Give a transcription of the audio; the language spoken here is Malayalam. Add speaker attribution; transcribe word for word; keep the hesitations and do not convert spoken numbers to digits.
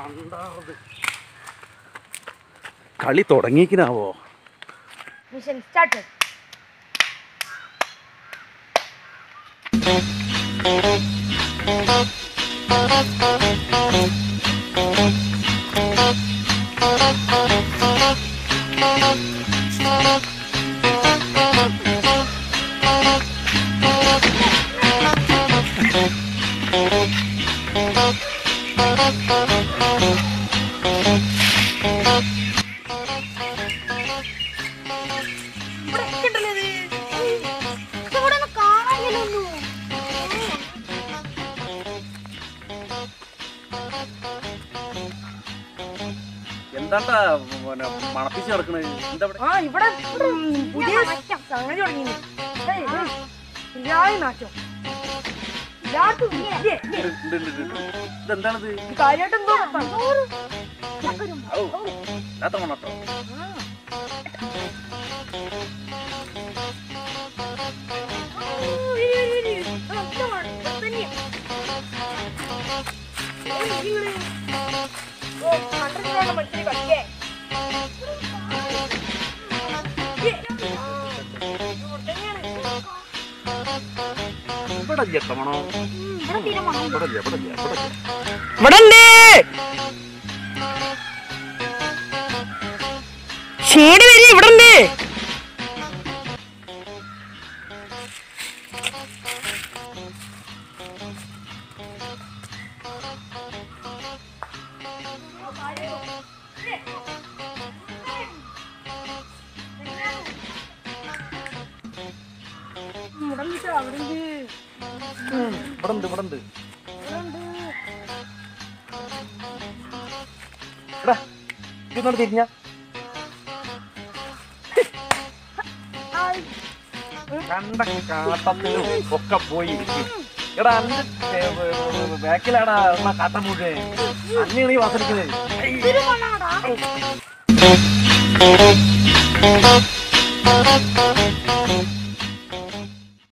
Speaker 1: കളി തുടങ്ങിക്കനാവോ?
Speaker 2: Mission start.
Speaker 1: എന്താണ്ടാ മണപ്പിച്ച് കിടക്കണേ? എന്താ
Speaker 2: ആ ഇവിടെ പുതിയ സംഗതി തുടങ്ങി. നാറ്റം
Speaker 1: ഇതെന്താണിത്?
Speaker 2: കാര്യമായിട്ട് എന്തോ
Speaker 1: അത്ര മണട്ടോ? ഇവിടെ ചെട്ടമണോ?
Speaker 2: ഷേഡ് വരി ഇവിടെ ഉണ്ട്.
Speaker 1: ഇന്നോട് തിരിഞ്ഞ കണ്ട കാട്ടത്തിലും ഒക്കെ പോയി. എടാ അന്റെ ബാക്കിലാടാ എന്നാ കാട്ട മൂക്കെ അന്നെയാണ് ഈ വാസനിക്കുന്നത്.